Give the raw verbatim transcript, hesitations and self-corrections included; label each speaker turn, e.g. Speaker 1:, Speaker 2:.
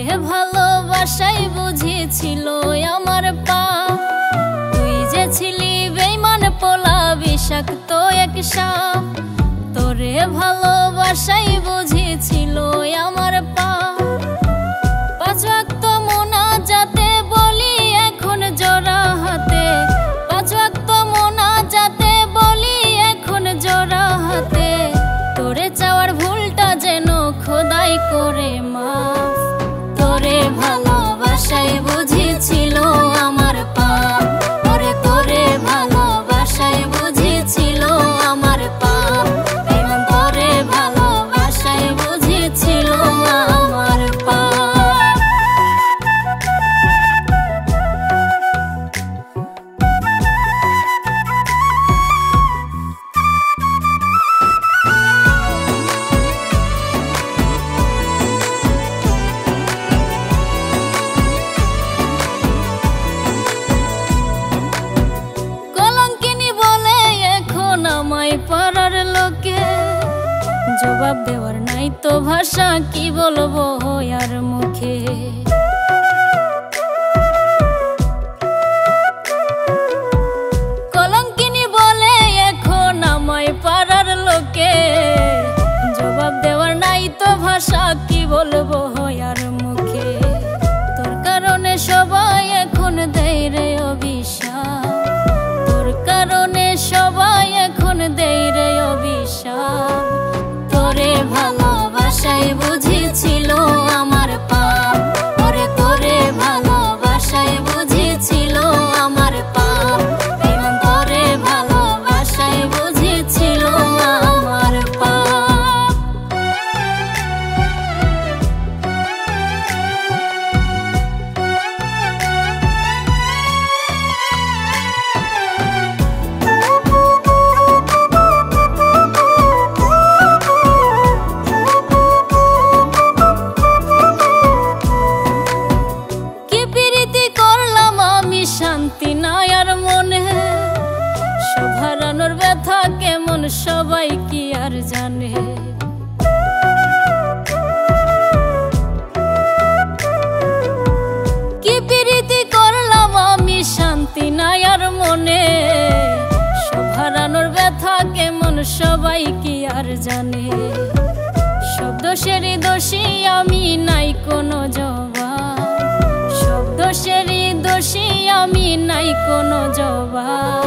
Speaker 1: ভালোবাসাই বুঝেছিল আমার পাপ। তুই যে ছিলি বেঈমান পোলা বিষাক্ত এক সাপ। তোরে ভালোবাসাই বুঝেছিল আমার পাপ। পাঁচ ওয়াক্ত মুনাজাতে বলি এখন জোড়া হাতে। পাঁচ ওয়াক্ত মুনাজাতে বলি এখন জোড়া হাতে। তোরে চাওয়ার ভুলটা যেন খোদাই করে মাফ। তোরে ভালোবাসাই বুঝেছিল আমার পাপ। ওরে তোরে ভালোবাসাই বুঝেছিল আমার পাপ। তোরে ভালোবাসাই বুঝেছিল আমার পাপ। পাড়ার লোকে জবাব দেওয়ার নাই তো ভাষা, কি বলবো আর মুখে। কলঙ্কিনী বলে এখন আমায় পাড়ার লোকে। জবাব দেওয়ার নাই তো ভাষা, কি বলবো আর মুখে। তোর কারণে সবাই এখন দেয় রে অভিশাপ। তোর কারণে সবাই এখন দেয় রে অভিশাপ। তোরে ভালোবাসাই বুঝেছিল আমার পাপ। ওরে তোরে ভালোবাসাই বুঝেছিল আমার পাপ। তোরে ভালোবাসাই বুঝেছিল আমার পাপ। শান্তি নাই আর মনে, সব হারানোর ব্যথা কেমন সবাই কি আর জানে। কি প্রীতি করলাম আমি, শান্তি নাই আর মনে। সব হারানোর ব্যথা কেমন সবাই কি আর জানে। সব দোষেরই দোষী আমি, নাই কোনো জবাব। সব দোষেরই দোষী আমি, নাই কোনো জবাব।